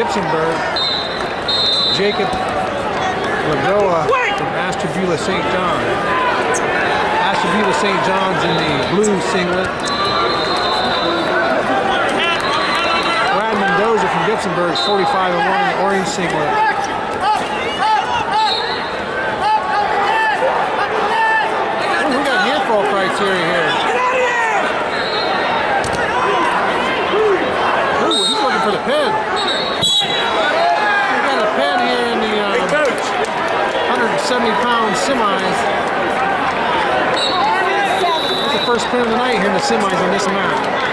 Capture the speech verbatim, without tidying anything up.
Gibsonburg. Jacob Lagoa from Ashtabula Saint John. Ashtabula Saint John's in the blue singlet. Brad Mendoza from Gibsonburg is forty-five and one in the orange singlet. Ooh, we got near fall criteria here. Ooh, he's looking for the pin. We got a pin here in the uh, one hundred seventy pound semis. That's the first pin of the night here in the semis on this amount.